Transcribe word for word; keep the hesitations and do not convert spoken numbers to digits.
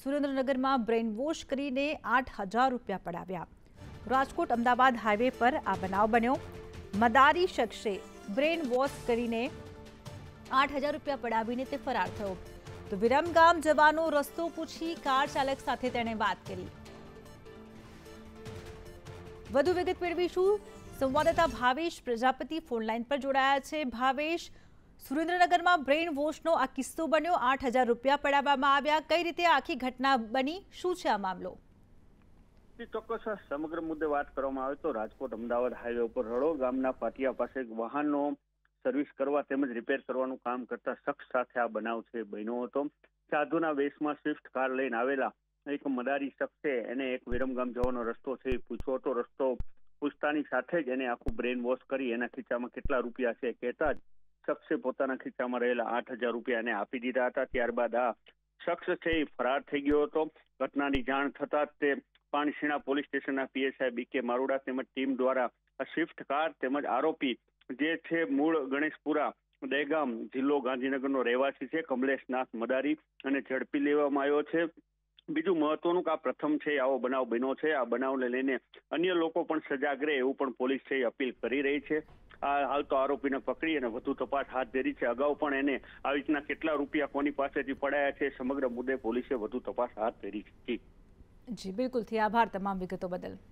સુરેન્દ્રનગરમાં brain wash કરીને આઠ હજાર રૂપિયા પડાવ્યા। રાજકોટ અમદાવાદ હાઈવે પર આ બનાવ બન્યો। મદારી શખ્સે બ્રેઇન વોશ કરીને આઠ હજાર રૂપિયા પડાવીને તે ફરાર થયો। તો વિરમગામ જવાનો રસ્તો પૂછી કાર ચાલક સાથે તેણે વાત કરી। વધુ વિગત મેળવીશું। સંવાદદાતા ભાવેશ પ્રજાપતિ ફોન લાઈન પર જોડાયા છે। ભાવેશ, સુરેન્દ્રનગરમાં બ્રેઇન વોશનો આ કિસ્સો બન્યો, આઠ હજાર રૂપિયા પડાવવામાં આવ્યા, કઈ રીતે આખી ઘટના બની, શું છે આ મામલો? ચોક્કસ સમગ્ર મુદ્દે વાત કરવામાં આવે તો રાજકોટ અમદાવાદ હાઈવે ઉપર રડો ગામના પાટિયા પાસે વાહનનો સર્વિસ કરવા તેમજ રિપેર કરવાનું કામ કરતા શખ્સ સાથે આ બનાવ છે બન્યો હતો। સાધુના વેશમાં સ્વિફ્ટ કાર લઈને આવેલા એક મદારી શખ્સે એને એક વિરમગામ જવાનો રસ્તો છે એ પૂછ્યો હતો। રસ્તો પૂછતાની સાથે જ એને આખું બ્રેઇન વોશ કરી એના ખીચામાં કેટલા રૂપિયા છે કહેતા જ શખ્સે પોતાના ખીચામાં રહેલા આઠ હજાર રૂપિયા એને આપી દીધા હતા। ત્યારબાદ આ શખ્સ છે એ ફરાર થઈ ગયો હતો। ઘટનાની જાણ થતા જ તે પાણીસીણા પોલીસ સ્ટેશનના પીએસઆઈ બી કે મારુડા તેમજ ટીમ દ્વારા આ સ્વિફ્ટ કાર તેમજ આરોપી જે છે મૂળ ગણેશપુરા દહેગામ જિલ્લો ગાંધીનગરનો રહેવાસી છે કમલેશનાથ મદારી અને ઝડપી લેવામાં આવ્યો છે। બીજું મહત્વનું કે આ પ્રથમ છે આવો બનાવ બન્યો છે। આ બનાવને લઈને અન્ય લોકો પણ સજાગ રહે એવું પણ પોલીસ છે અપીલ કરી રહી છે। આ હાલ તો આરોપીને પકડી અને વધુ તપાસ હાથ ધરી છે। અગાઉ પણ એને આવી રીતના કેટલા રૂપિયા કોની પાસેથી પડાયા છે સમગ્ર મુદ્દે પોલીસે વધુ તપાસ હાથ ધરી છે। જી બિલકુલ થી આભાર તમામ વિગતો બદલ।